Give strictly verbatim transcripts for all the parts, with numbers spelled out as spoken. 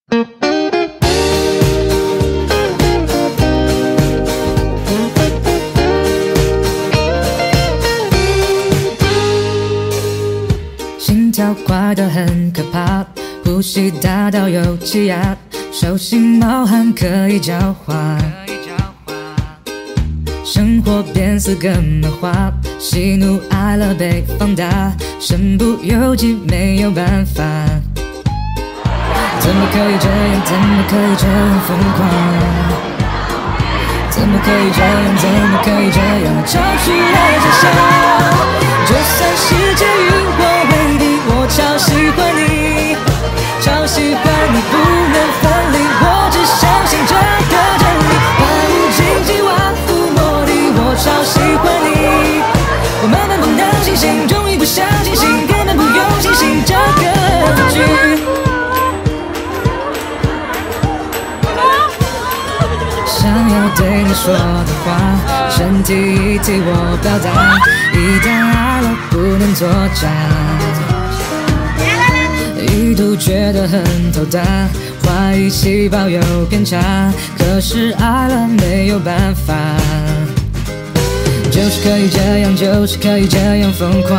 心跳快得很可怕，呼吸大到有气压，手心冒汗可以交换，生活变四个漫画，喜怒哀乐被放大，身不由己没有办法。怎么可以这样？怎么可以这样疯狂？怎么可以这样？怎么可以这样超出了想象？就算世界与我为敌，我超喜欢你，超喜欢你不能分离，我只相信这个真理。万物荆棘，万物茉莉，我超喜欢你。我慢慢碰到星星，终于不想清醒，根本不用清醒这个句。想要对你说的话，身体一替我表达，一旦爱了不能作假，一度觉得很头大，怀疑细胞有偏差，可是爱了没有办法，就是可以这样，就是可以这样疯狂，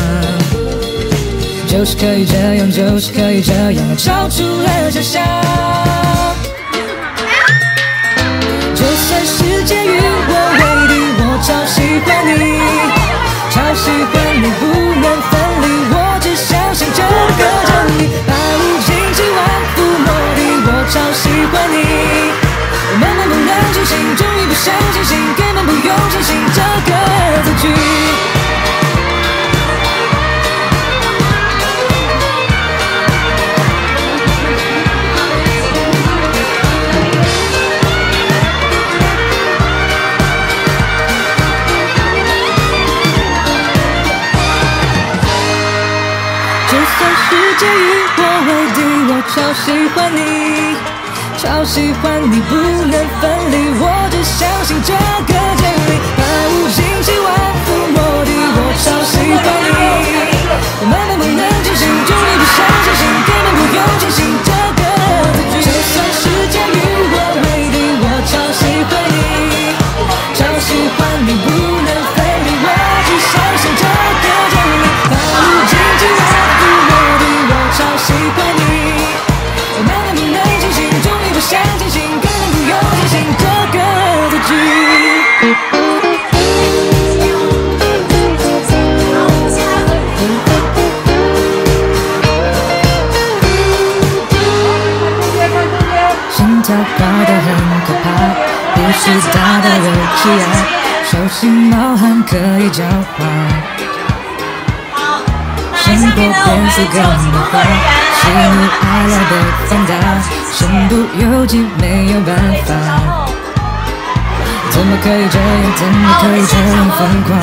就是可以这样，就是可以这样超出了想象。就算世界与我为敌，我超喜欢你，超喜欢你不能分离，我只相信这个真理。百无禁忌，万物茉莉，我超喜欢你。我慢慢碰到清醒，终于不想清醒，根本不用清醒这个字句。世界与我为敌，我超喜欢你，超喜欢你不能分离，我只相信这个真理。百无禁忌，万物茉莉，我超喜欢你。我慢慢碰到清醒，终于不想清醒，根本不用清醒这个字句。就算世界与我为敌，我超喜欢你，超喜欢你不能分离，我只相信这个真理。百无禁忌，万物茉莉，超喜欢你，我慢慢碰到清醒，终于不想清醒，根本不用清醒这个字句。心跳快得很可怕，呼吸大到有气压，手心冒汗可以交换。生活变四个漫画，喜怒哀乐被放大，身不由己没有办法。怎么可以这样？怎么可以这样疯狂？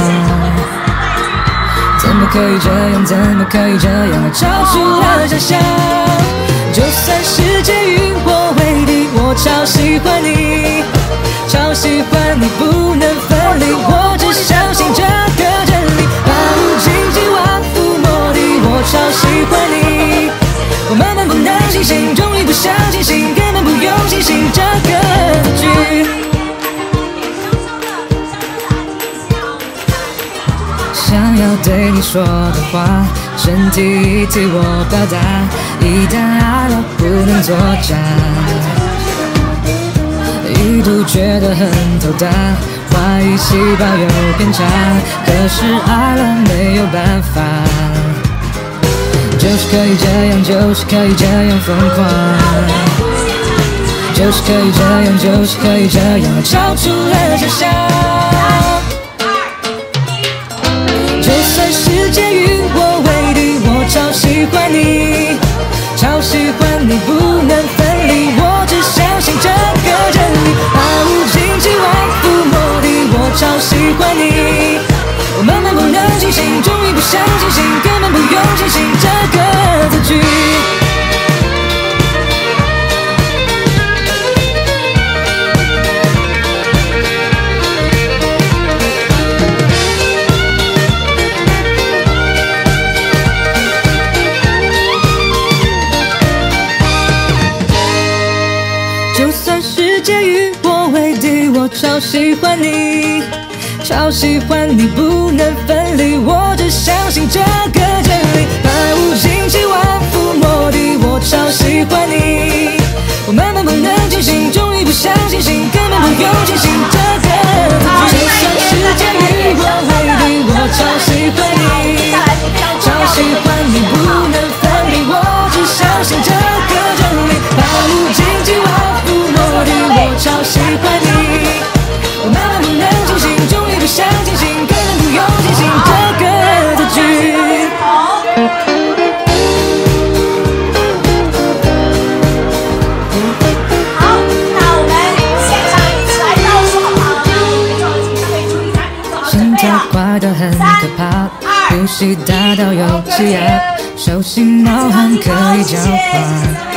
怎么可以这样？怎么可以这样超出了想象？就算世界与我为敌，我超喜欢你，超喜欢你不能分离，我只相信这个真理。百无禁忌，万物茉莉，我超喜欢你。我慢慢碰到星星，终于不想清醒，根本不用清醒这个句。想要对你说的话，身体一替我表达，一旦爱了不能作假，一度觉得很头大，怀疑细胞有偏差，可是爱了没有办法，就是可以这样，就是可以这样疯狂，就是可以这样，就是可以这样超出了想象。就算世界与我为敌，我超喜欢你，超喜欢你不能分离，我只相信这个真理。百无禁忌，万物茉莉，我超喜欢你。我慢慢碰到清醒，终于不想清醒，根本不用清醒这个字句。 世界与我为敌，我超喜欢你，超喜欢你不能分离，我只相信这个真理，百无禁忌万夫莫敌，我超喜欢你，我慢慢不能清醒，终于不相信星，根本不用清醒这个就算世界与我为敌，我超喜欢你，超喜欢你不能分离，我只相信这个真理，百无禁忌万夫莫敌，我超喜欢你，我慢慢不能清醒，终于不相信星，根本不用清醒这个字句。 好，那我们现场一起来倒数好不好？可以注意一下名字和准备心跳了。 快得很可怕，呼吸大到有气压，手心冒汗可以交换。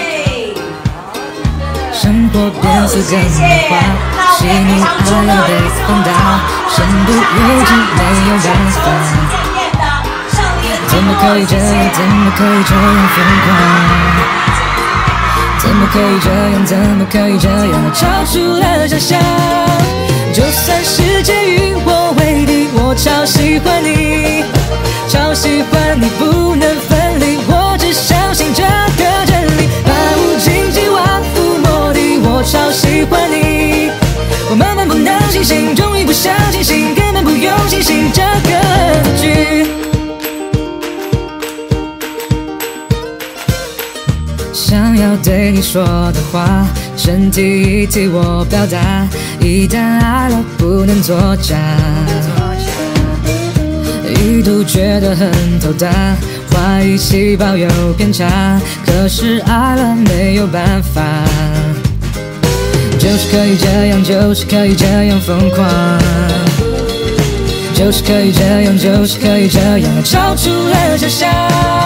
生活变得更化，细腻爱要被放大，身不由己没有办法。怎么可以这样？怎么可以这样疯狂？怎么可以这样？怎么可以这样？超出了想象。就算世界与我为敌，我超喜欢你，超喜欢你不能分离，我只相信这个真理，百无禁忌万夫莫敌，我超喜欢你，我慢慢不能清醒，终于不相信星，根本不用清醒这个字句。想要对你说的话，身体一替我表达，一旦爱了不能作假，一度觉得很头大，怀疑细胞有偏差，可是爱了没有办法，就是可以这样，就是可以这样疯狂，就是可以这样，就是可以这样，超出了想象。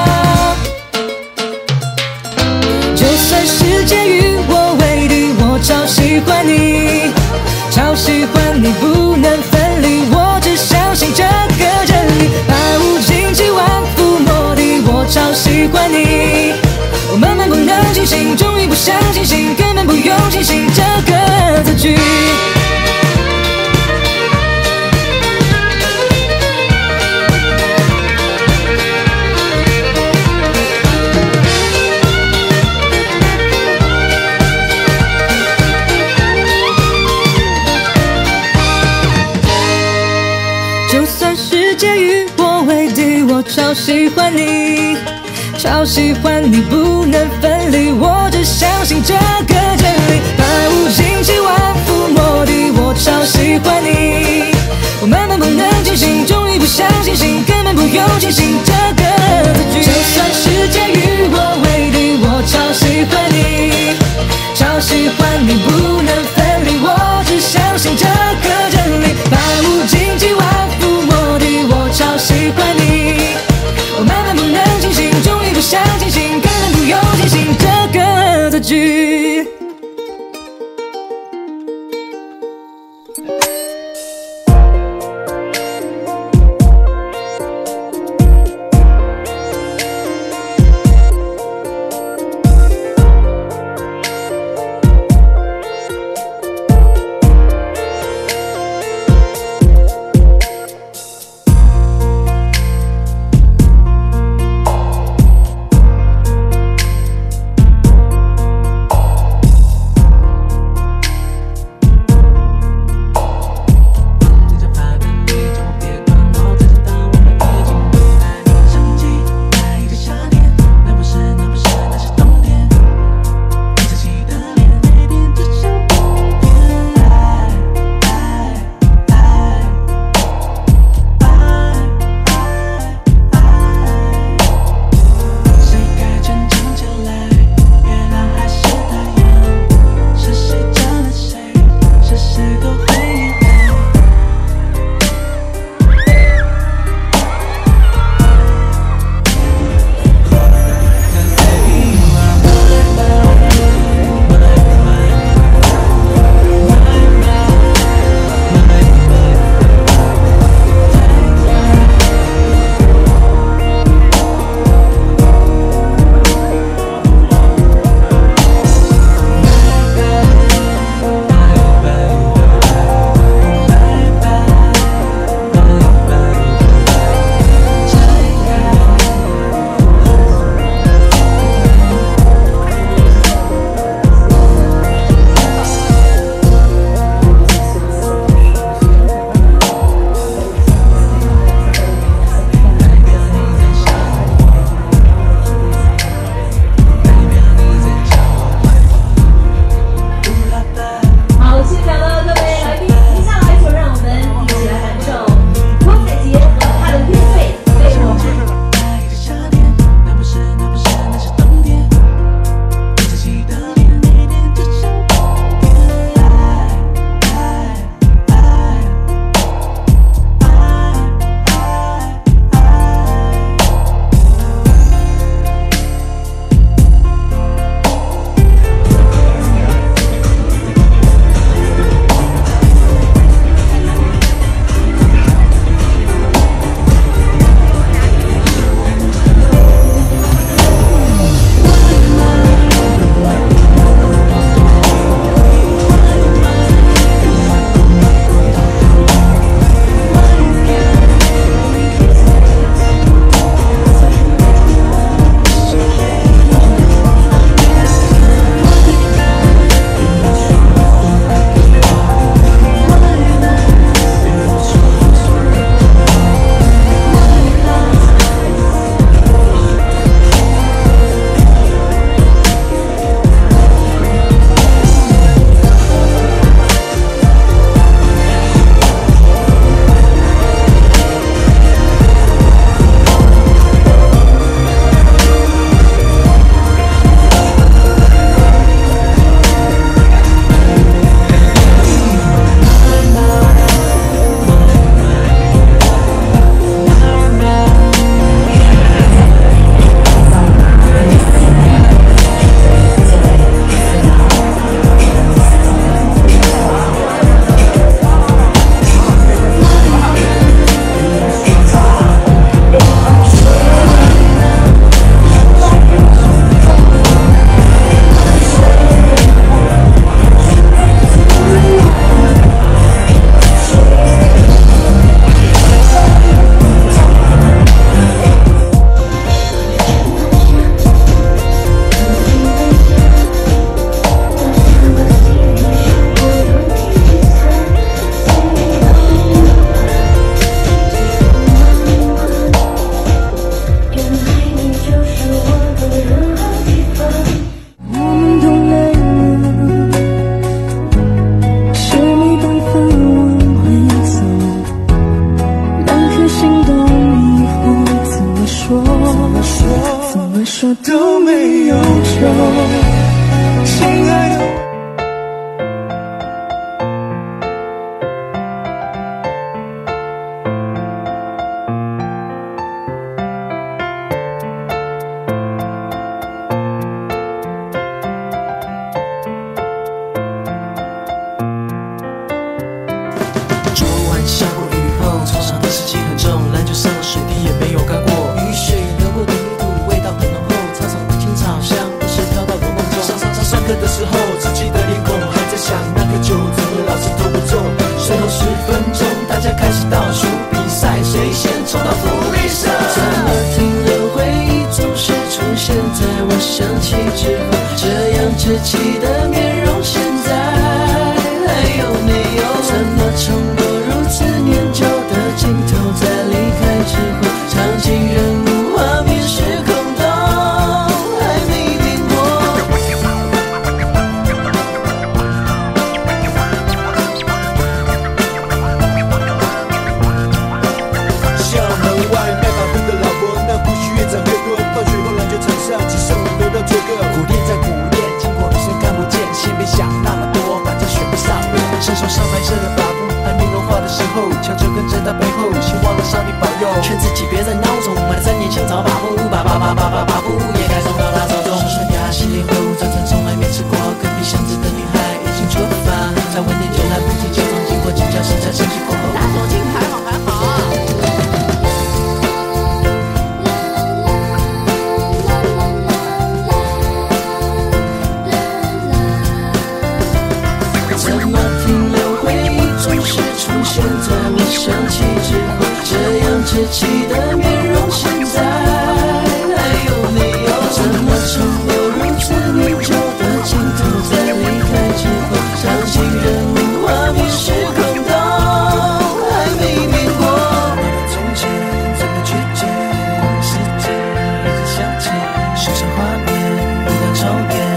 就算世界与我为敌，我超喜欢你，超喜欢你不能分离，我只相信这个真理，百无禁忌万夫莫敌，我超喜欢你，我慢慢不能清醒，终于不相信星，根本不用清醒这个字句。就算世界与我为敌，我超喜欢你，超喜欢你不能分离，我只相信这个真理，百无禁忌万夫莫敌，我超喜欢你，我慢慢不能清醒，终于不相信星，根本不用清醒这个字句。就算世界与我为敌，我超喜欢你，超喜欢你不能分离，我只相信这个真理，百无禁忌万夫莫敌，我超喜欢你，我慢慢不能清醒，终于不相信星，根本不用清醒这个字句。 青草把布，把把把把把把布也该送到他手中。刷牙洗脸回屋，早餐从来没吃过。隔壁巷子的女孩已经出发，在晚点就来不及接装经过几家时才清醒过后。大手青还好还好。怎么停留回忆总是出现在我想起之后，这样稚气的面容现在还有没有？怎么承留如此念旧的镜头，在离开之后，场景人物画面时空都还没变过。从前怎么去见，世界一直向前，时常画面不断重演。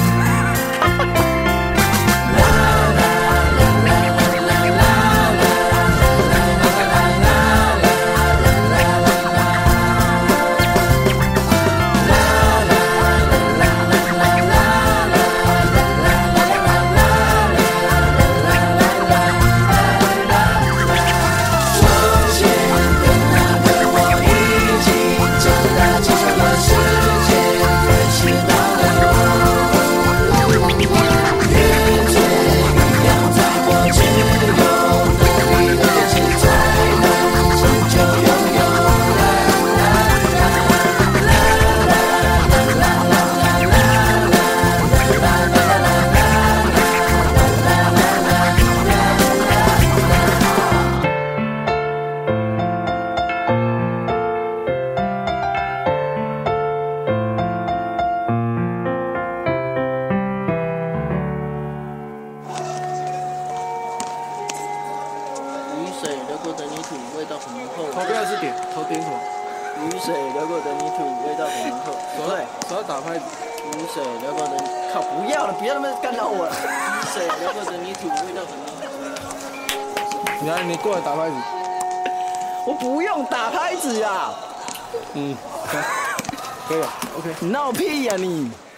雨水流过的泥土，味道很浓厚。 头标是点，头点什么？ 雨水流过的泥土，味道很浓厚。 手在手在打拍子。 雨水流过的，靠，不要了，不要那么干扰我了。雨水流过的泥土，味道很浓厚。 你来，你过来打拍子。 我不用打拍子呀。 嗯，可以了 ，OK。 闹屁呀你！